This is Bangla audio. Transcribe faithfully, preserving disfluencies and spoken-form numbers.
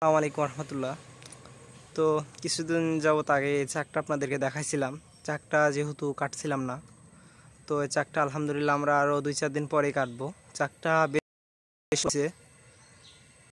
আসসালামু আলাইকুম রহমতুল্লাহ। তো কিছুদিন যাবত আগে এই চাকটা আপনাদেরকে দেখাইছিলাম। চাকটা যেহেতু কাটছিলাম না, তো এই চাকটা আলহামদুলিল্লাহ আমরা আরও দুই চার দিন পরেই কাটবো। চাকটা বেশ হয়েছে,